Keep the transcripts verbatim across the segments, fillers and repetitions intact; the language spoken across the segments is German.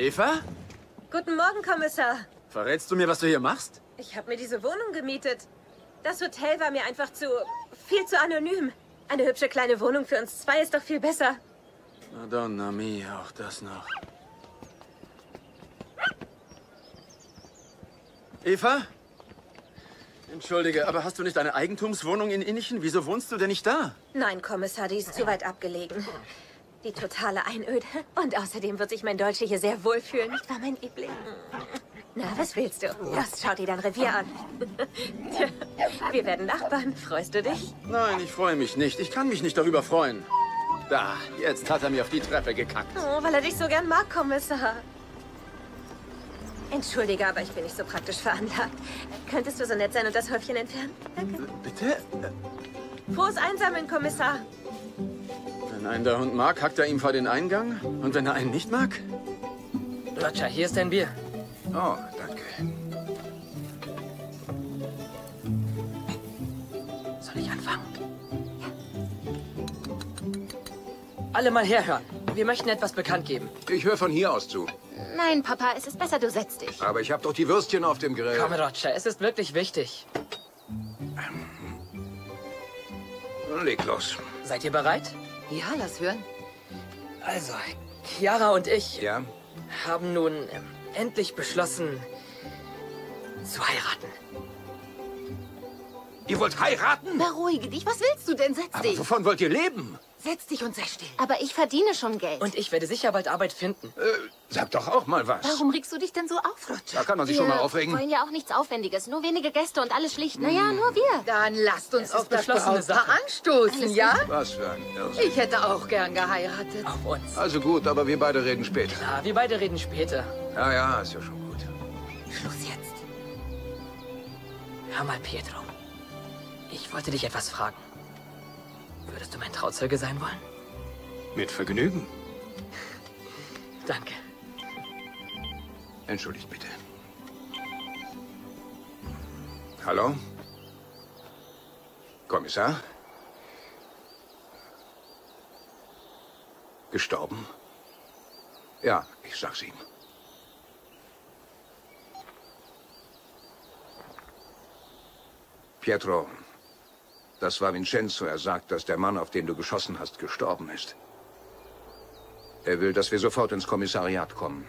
Eva? Guten Morgen, Kommissar. Verrätst du mir, was du hier machst? Ich habe mir diese Wohnung gemietet. Das Hotel war mir einfach zu... viel zu anonym. Eine hübsche kleine Wohnung für uns zwei ist doch viel besser. Madonna mia, auch das noch. Eva? Entschuldige, aber hast du nicht eine Eigentumswohnung in Innichen? Wieso wohnst du denn nicht da? Nein, Kommissar, die ist zu weit abgelegen. Die totale Einöde. Und außerdem wird sich mein Deutsche hier sehr wohlfühlen. Nicht wahr, mein Liebling? Na, was willst du? Das schaut dir dein Revier an. Tja, wir werden Nachbarn. Freust du dich? Nein, ich freue mich nicht. Ich kann mich nicht darüber freuen. Da, jetzt hat er mir auf die Treppe gekackt. Oh, weil er dich so gern mag, Kommissar. Entschuldige, aber ich bin nicht so praktisch veranlagt. Könntest du so nett sein und das Häufchen entfernen? Danke. Bitte? Frohes Einsammeln, Kommissar. Wenn einen der Hund mag, hackt er ihm vor den Eingang. Und wenn er einen nicht mag? Roger, hier ist dein Bier. Oh, danke. Soll ich anfangen? Alle mal herhören. Wir möchten etwas bekannt geben. Ich höre von hier aus zu. Nein, Papa, es ist besser, du setzt dich. Aber ich habe doch die Würstchen auf dem Grill. Komm, Roger, es ist wirklich wichtig. Leg los. Seid ihr bereit? Ja, lass hören. Also, Chiara und ich Ja? haben nun ähm, endlich beschlossen, zu heiraten. Ihr wollt heiraten? Beruhige dich, was willst du denn? Setz Aber dich. wovon wollt ihr leben? Setz dich und sei still. Aber ich verdiene schon Geld. Und ich werde sicher bald Arbeit finden. Äh, sag doch auch mal was. Warum regst du dich denn so auf, Roger? Da kann man sich wir schon mal aufregen. Wir wollen ja auch nichts Aufwendiges. Nur wenige Gäste und alles schlicht. Naja, nur wir. Dann lasst uns Es ist auf das beschlossene Brautpaar Sache. anstoßen, Alles ja? Was für ein Irrsinn. Ich hätte auch gern geheiratet. Auf uns. Also gut, aber wir beide reden später. Ja, wir beide reden später. Ja, ja, ist ja schon gut. Schluss jetzt. Hör mal, Pietro. Ich wollte dich etwas fragen. Würdest du mein Trauzeuge sein wollen? Mit Vergnügen. Danke. Entschuldigt bitte. Hallo? Kommissar? Gestorben? Ja, ich sag's ihm. Pietro, das war Vincenzo. Er sagt, dass der Mann, auf den du geschossen hast, gestorben ist. Er will, dass wir sofort ins Kommissariat kommen.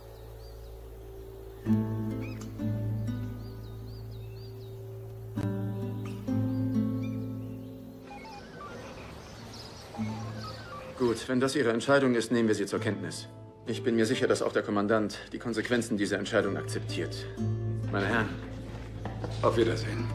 Gut, wenn das Ihre Entscheidung ist, nehmen wir sie zur Kenntnis. Ich bin mir sicher, dass auch der Kommandant die Konsequenzen dieser Entscheidung akzeptiert. Meine Herren, auf Wiedersehen.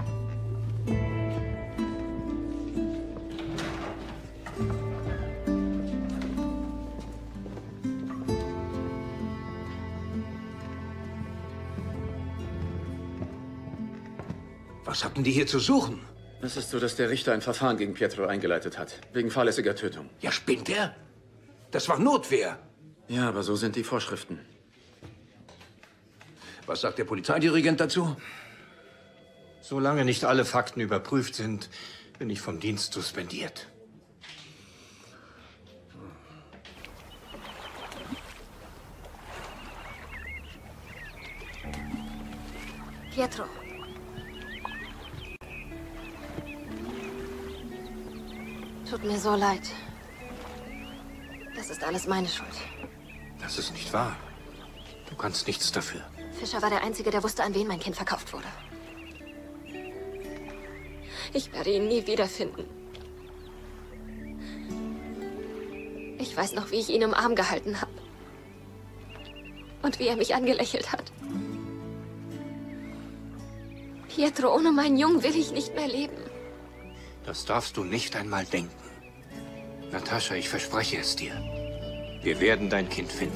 Was hatten die hier zu suchen? Es ist so, dass der Richter ein Verfahren gegen Pietro eingeleitet hat, wegen fahrlässiger Tötung. Ja, spinnt er? Das war Notwehr. Ja, aber so sind die Vorschriften. Was sagt der Polizeidirigent dazu? Solange nicht alle Fakten überprüft sind, bin ich vom Dienst suspendiert. Pietro. Tut mir so leid. Das ist alles meine Schuld. Das ist nicht wahr. Du kannst nichts dafür. Fischer war der Einzige, der wusste, an wen mein Kind verkauft wurde. Ich werde ihn nie wiederfinden. Ich weiß noch, wie ich ihn im Arm gehalten habe. Und wie er mich angelächelt hat. Pietro, ohne meinen Jungen will ich nicht mehr leben. Das darfst du nicht einmal denken. Natascha, ich verspreche es dir. Wir werden dein Kind finden.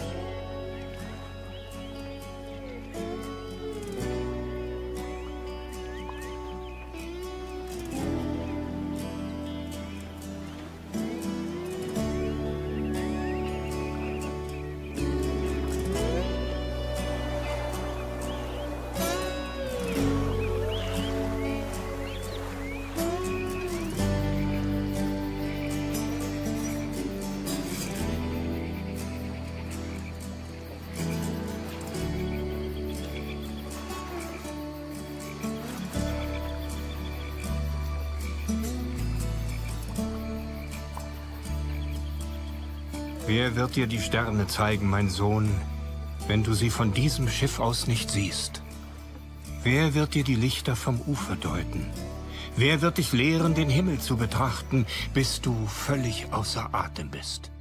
Wer wird dir die Sterne zeigen, mein Sohn, wenn du sie von diesem Schiff aus nicht siehst? Wer wird dir die Lichter vom Ufer deuten? Wer wird dich lehren, den Himmel zu betrachten, bis du völlig außer Atem bist?